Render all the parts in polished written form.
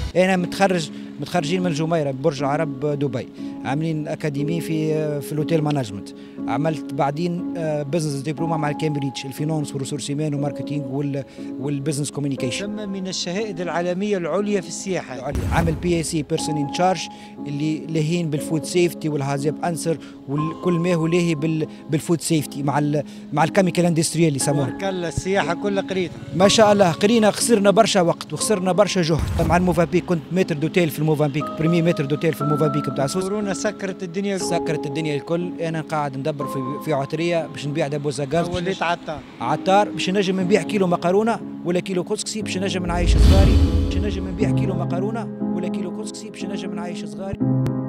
انا متخرجين من الجميره برج العرب دبي، عاملين اكاديمي في الاوتيل مانجمنت. عملت بعدين بزنس دبلومه مع الكامبريدج، الفينانس والريسورس هيومان وماركتينج والبزنس كوميونيكيشن. ثم من الشهائد العالميه العليا في السياحه. عامل بي اي سي بيرسون ان تشارج اللي لاهين بالفود سيفتي والهازيب انسر وكل ما هو لاهي بالفود سيفتي مع الكيميكال اندستري اللي يسموها. السياحه كلها قريتها ما شاء الله، قرينا. خسرنا برشا وقت وخسرنا برشا جهد. مع الموفابيك كنت متر دوتيل في الموفابيك، بريمي متر دوتيل في الموفابيك بتاع سوس. كورونا سكرت الدنيا الكل. انا قاعد ندبر في عطريه باش نبيع دبوزه غاز. وليت عطار باش نجم نبيع كيلو مقارونه ولا كيلو كسكسي باش نجم نعيش صغاري، باش نجم نبيع كيلو مقارونه ولا كيلو كسكسي باش نجم نعيش صغاري.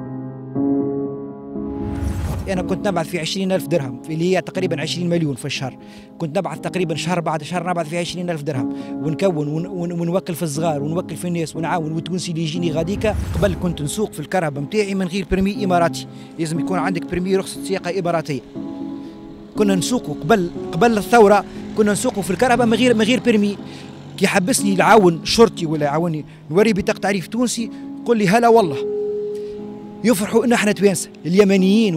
أنا كنت نبعث في 20,000 درهم اللي هي تقريبا 20 مليون في الشهر. كنت نبعث تقريبا شهر بعد شهر نبعث في 20,000 درهم، ونكون ونوكل في الصغار ونوكل في الناس ونعاون. والتونسي اللي يجيني غاديكا قبل كنت نسوق في الكرهبة نتاعي من غير برمي إماراتي، لازم يكون عندك برمي رخصة سياقة إماراتية. كنا نسوقوا قبل الثورة، كنا نسوقوا في الكرهبة من غير برمي. كي حبسني العاون شرطي ولا يعاوني نوري بطاقة تعريف تونسي، قل لي هلا والله. يفرحوا ان احنا توانسه، اليمنيين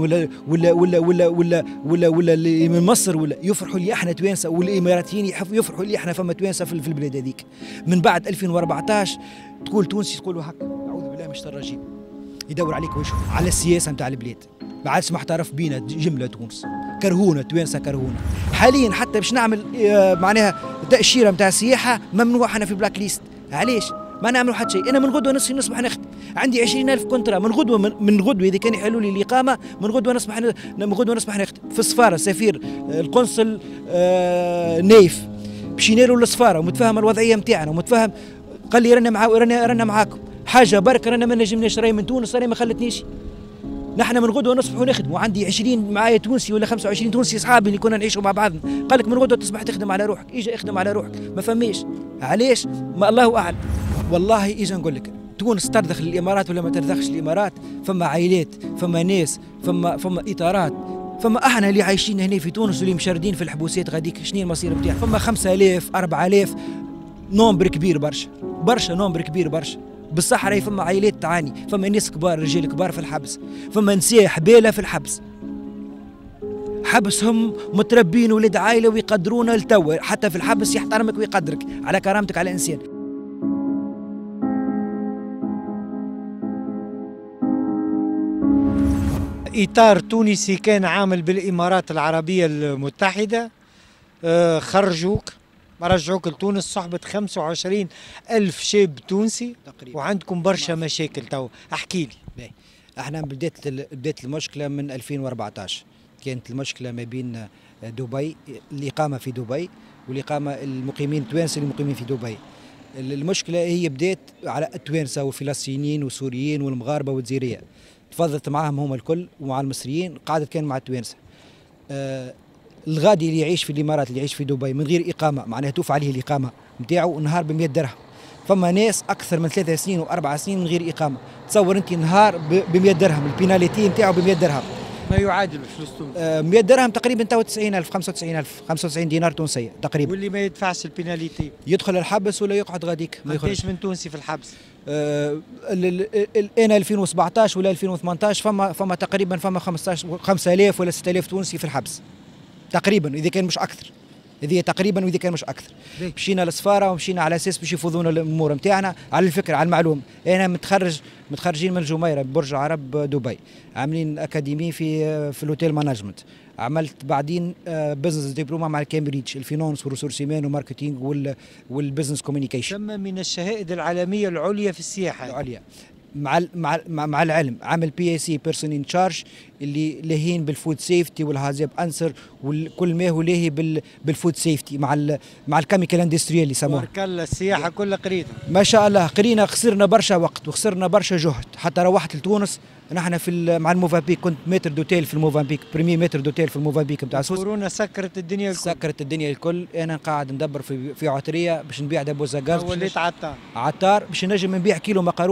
ولا اللي من مصر ولا يفرحوا اللي احنا توانسه، والاماراتيين يفرحوا اللي احنا فما توانسه في البلاد هذيك. من بعد 2014 تقول تونسي تقولوا هكا، اعوذ بالله من الشيطان الرجيم. يدور عليك ويشوف على السياسه نتاع البلاد. ما عادش محترف بينا جمله تونس، كرهونا توانسه كرهونا. حاليا حتى باش نعمل معناها تاشيره نتاع السياحه ممنوع احنا في بلاك ليست. علاش؟ ما نعملوا حتى شيء. انا من غدوه نصبح نخدم، عندي 20,000 كونترا من غدوه اذا كان يحلوا لي الاقامه من غدوه نصبح نخدم في السفاره. السفير القنصل نايف مشينا له للسفاره ومتفاهم الوضعيه نتاعنا ومتفاهم. قال لي رانا معاكم حاجه برك، رانا ما نجمناش، راهي من تونس راهي ما خلتنيش. نحن من غدوه نصبحوا نخدموا، وعندي 20 معايا تونسي ولا 25 تونسي اصحابي اللي كنا نعيشوا مع بعضنا. قال لك من غدوه تصبح تخدم على روحك، اجا اخدم على روحك. ما فماش علاش؟ ما الله اعلم. والله اجا نقول لك تونس ترضخ الامارات ولا ما ترضخش الامارات. فما عائلات، فما ناس، فما اطارات، فما احنا اللي عايشين هنا في تونس واللي مشردين في الحبوسات غاديك. شنو المصير نتاعنا؟ فما 5000 4000 نومبر كبير برشا نومبر كبير برشا. بالصح راهي فما عائلات تعاني، فما ناس كبار رجال كبار في الحبس، فما نساء حباله في الحبس. حبسهم متربين ولاد عائله ويقدرونا لتوا، حتى في الحبس يحترمك ويقدرك على كرامتك على انسان. إطار تونسي كان عامل بالإمارات العربية المتحدة، خرجوك رجعوك لتونس صحبة 25,000 شاب تونسي تقريبا. وعندكم برشا مشاكل تو، احكي لي. احنا بدات المشكلة من 2014. كانت المشكلة ما بين دبي، الإقامة في دبي والإقامة المقيمين التوانسة اللي مقيمين في دبي. المشكلة هي بدات على التوانسة والفلسطينيين والسوريين والمغاربة والجزائرية. تفضلت معاهم هم الكل ومع المصريين، قعدت كان مع التوانسه. الغادي اللي يعيش في الامارات اللي يعيش في دبي من غير اقامه، معناها توفى عليه الاقامه نتاعو نهار ب 100 درهم. فما ناس اكثر من 3 سنين و4 سنين من غير اقامه. تصور انت نهار ب 100 درهم، البيناليتي نتاعو ب 100 درهم. ما يعادل فلوس تونس 100 درهم تقريبا تو 90,000 95 دينار تونسيه تقريبا. واللي ما يدفعش البيناليتي يدخل الحبس ولا يقعد غاديك. ما يخرجش من تونسي في الحبس. انا 2017 ولا 2018 فما تقريبا 5,000 ولا 6,000 تونسي في الحبس تقريبا، اذا كان مش اكثر. هذه تقريبا واذا كان مش اكثر. مشينا للسفاره ومشينا على اساس باش يفوضونا الامور نتاعنا. على الفكره على المعلومه، انا متخرجين من الجميره برج العرب دبي، عاملين اكاديمي في الاوتيل مانجمنت. عملت بعدين بزنس دبلومه مع الكامبريدج، الفينانس والريسورس هيومان وماركتينج والبزنس كوميونيكيشن. ثم من الشهائد العالميه العليا في السياحه. العليا مع العلم. عامل بي اي سي بيرسون ان تشارج اللي لاهين بالفود سيفتي والهازيب انسر وكل ما هو لاهي بالفود سيفتي مع الكيميكال اندستري اللي يسموها. السياحه كلها قريتها. ما شاء الله قرينا. خسرنا برشا وقت وخسرنا برشا جهد حتى روحت لتونس. نحن مع الموفابيك كنت متر دوتيل في الموفابيك، بريمي متر دوتيل في الموفابيك نتاع سوس. كورونا سكرت الدنيا الكل. انا قاعد ندبر في عطريه باش نبيع دبوزه غاز. وليت عطار باش نجم نبيع كيلو مقارونه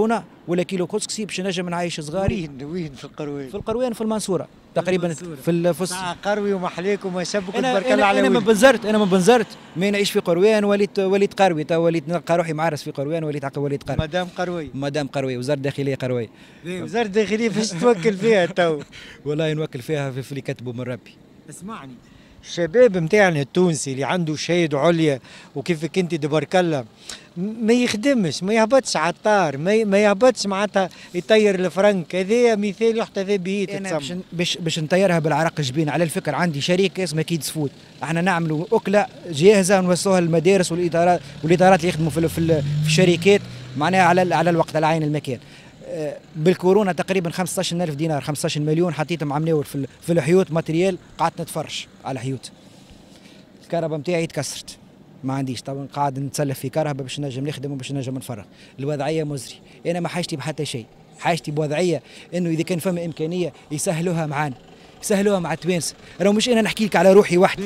ولا كيلو كسكسي باش نجم نعيش صغاري. وين في القروان؟ في القروان في المنصوره تقريبا في قروي ومحليك وما شبك انا تبارك الله على انا ولدك. من بنزرت ما نعيش في قروان وليت قروي تو وليت نلقى روحي معرس في قروان وليت قروي. مدام قروي وزاره الداخليه قروي. وزاره الداخليه فاش توكل فيها تو؟ والله نوكل فيها في اللي كتبوا من ربي. اسمعني، الشباب نتاعنا التونسي اللي عنده شهاده عليا وكيفك انت تبارك الله ما يخدمش، ما يهبطش على الطار، ما يهبطش معناتها يطير الفرنك. هذا مثال يحتذى به. انا باش نطيرها بالعرق الجبين. على الفكره عندي شركه اسمها كيدز فود، احنا نعملوا اكله جاهزه نوصلوها للمدارس والادارات اللي يخدموا في الشركات معناها على الوقت على عين المكان. بالكورونا تقريبا 15,000 دينار 15 مليون حطيتهم عم في الحيوط ماتريال. قعدت نتفرج على حيوط. الكهرباء نتاعي تكسرت ما عنديش طبعا، قاعد نتسلف في كهرباء باش نجم نخدم وباش نجم نفرغ. الوضعيه مزري. انا ما حاجتي بحتى شيء، حاجتي بوضعيه انه اذا كان فما امكانيه يسهلوها معانا، يسهلوها مع التوانسه. راهو مش انا نحكي لك على روحي وحدي،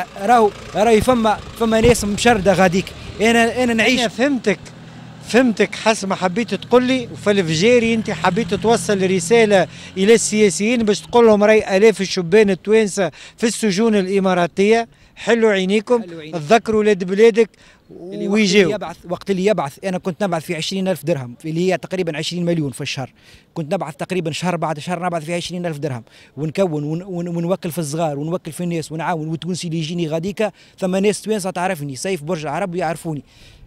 راهي فما ناس مشرده غاديك. انا نعيش. انا فهمتك حسب ما حبيت تقول لي. وفي الفجيري انت حبيت توصل رساله الى السياسيين باش تقول لهم راي الاف الشبان التوانسه في السجون الاماراتيه حلوا عينيكم، تذكروا ولاد بلادك ويجيو. وقت اللي يبعث انا كنت نبعث في 20,000 درهم اللي هي تقريبا 20 مليون في الشهر. كنت نبعث تقريبا شهر بعد شهر نبعث في 20,000 درهم ونكون ونوكل في الصغار ونوكل في الناس ونعاون. والتونسي اللي يجيني غاديكا ثم ناس توانسه تعرفني سيف برج العرب ويعرفوني.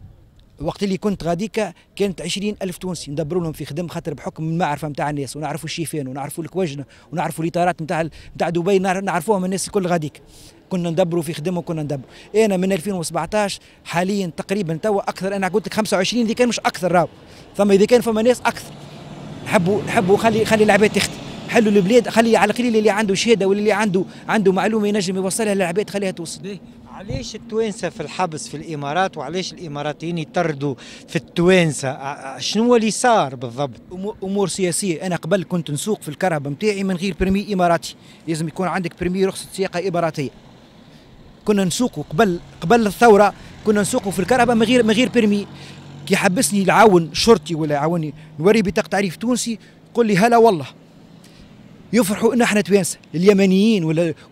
وقت اللي كنت غاديكا كانت 20,000 تونسي ندبروا لهم في خدم خاطر بحكم المعرفه نتاع الناس ونعرفوا الشيفان ونعرفوا الكوجنه ونعرفوا الاطارات نتاع دبي نعرفوهم الناس الكل غاديك. كنا ندبروا في خدمه وكنا ندبروا. انا من 2017 حاليا تقريبا توا اكثر. انا قلت لك 25 اذا كان مش اكثر راهو. ثم اذا كان فما ناس اكثر نحبوا خلي العباد تخدم. حلوا البلاد، خلي على القليل اللي عنده شهاده واللي عنده معلومه ينجم يوصلها للعباد خليها توصل. علاش التوانسه في الحبس في الامارات وعلاش الاماراتيين يطردوا في التوانسه؟ شنو هو اللي صار بالضبط؟ امور سياسيه. انا قبل كنت نسوق في الكهرباء نتاعي من غير برمي اماراتي، لازم يكون عندك برمي رخصه سياقه اماراتيه. كنا نسوقوا قبل الثوره كنا نسوقوا في الكهرباء من غير برمي. كي حبسني العاون شرطي ولا يعاوني نوري بطاقه تعريف تونسي يقول لي هلا والله. يفرحوا ان احنا توانسه. اليمنيين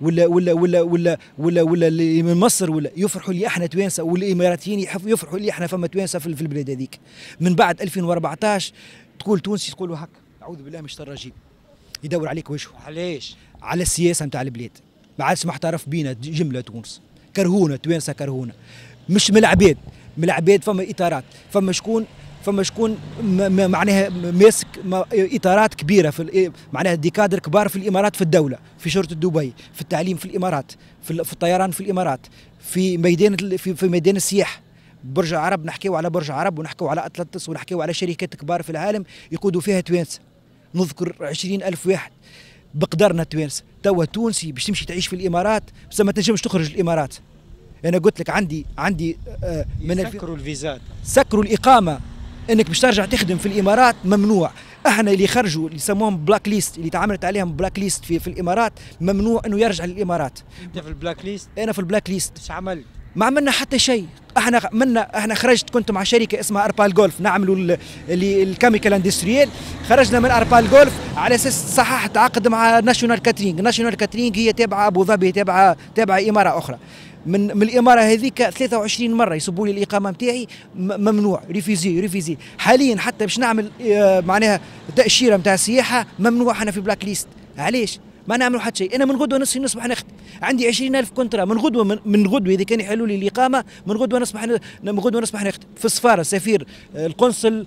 ولا اللي من مصر ولا يفرحوا اللي احنا توانسه، والاماراتيين يفرحوا اللي احنا فما توانسه في البلاد هذيك. من بعد 2014 تقول تونسي تقولوا هكا اعوذ بالله من الشيطان الرجيم. يدور عليك وجهه. علاش؟ على السياسه نتاع البلاد. ما عادش محترف بينا جمله تونس. كرهونا توانسه كرهونا. مش من العباد فما اطارات، فما شكون معناها ماسك اطارات كبيره معناها ديكادر كبار في الامارات، في الدوله، في شرطه دبي، في التعليم في الامارات، في الطيران في الامارات، في ميدان السياحه. برج العرب نحكيو على برج العرب ونحكيو على اطلنطس ونحكيو على شركات كبار في العالم يقودوا فيها توانسه. نذكر 20,000 واحد بقدرنا توانسه. توا تونسي باش تمشي تعيش في الامارات بس ما تنجمش تخرج الامارات. انا قلت لك عندي من سكروا الفيزات، سكروا الاقامه. انك باش ترجع تخدم في الامارات ممنوع. احنا اللي خرجوا اللي يسموهم بلاك ليست، اللي تعاملت عليهم بلاك ليست في الامارات ممنوع انه يرجع للامارات. انت في البلاك ليست؟ انا في البلاك ليست. ايش عملت؟ ما عملنا حتى شيء. احنا خرجت كنت مع شركه اسمها اربال جولف نعملوا الكيميكال اندستريال. خرجنا من اربال جولف على اساس صححت عقد مع ناشونال كاترينج هي تابعه ابو ظبي، تابعه اماره اخرى. من الاماره هذيك 23 مره يصبوا لي الاقامه نتاعي ممنوع، ريفيزي. حاليا حتى باش نعمل معناها تاشيره نتاع السياحه ممنوع. احنا في بلاك ليست. علاش؟ ما نعملوا حتى شيء. انا من غدوه نصبح نخدم. عندي 20,000 كونترا من غدوه اذا كان يحلوا لي الاقامه من غدوه نصبح نخدم في السفاره. سفير القنصل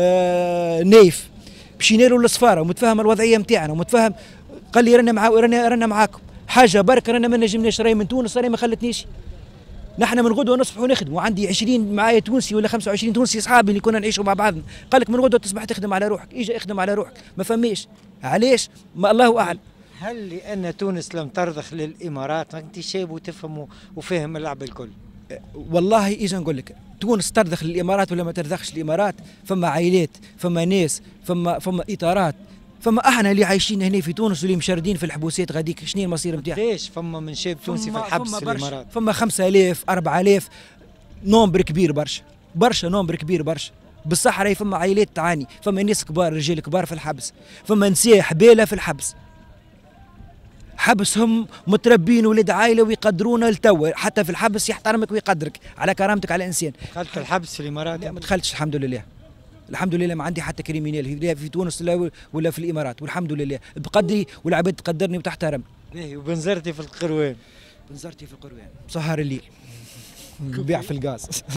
نايف مشينا له للسفاره ومتفاهم الوضعيه نتاعنا ومتفاهم. قال لي رانا معاكم. حاجه برك رانا ما نجمناش. راهي من تونس راهي ما خلتنيش. نحن من غدوه نصبحوا نخدموا. وعندي 20 معايا تونسي ولا 25 تونسي اصحابي اللي كنا نعيشوا مع بعضنا. قال لك من غدوه تصبح تخدم على روحك. اجا اخدم على روحك. ما فماش. علاش؟ ما الله اعلم. هل لان تونس لم ترضخ للامارات؟ انت شاب وتفهم وفاهم اللعب الكل. والله اجا نقول لك تونس ترضخ للامارات ولا ما ترضخش الامارات. فما عائلات، فما ناس، فما اطارات، فما احنا اللي عايشين هنا في تونس واللي مشردين في الحبوسات غاديك. شنو المصير نتاعها؟ ليش فما من شاب تونسي في الحبس في الامارات؟ فما 5,000 4,000 نومبر كبير برشا. نومبر كبير برشا. بالصح راهي فما عائلات تعاني، فما ناس كبار رجال كبار في الحبس، فما نساء حبالة في الحبس، حبسهم متربين ولاد عائله ويقدرونا لتوا، حتى في الحبس يحترمك ويقدرك على كرامتك على انسان. دخلت الحبس في الامارات؟ لا ما دخلتش الحمد لله. الحمد لله ما عندي حتى كريمينال في تونس ولا في الامارات، والحمد لله بقدري والعباد تقدرني وتحترمني. باهي. وبنزرتي في القروان؟ بنزرتي في القروان سهر الليل بيع في الغاز.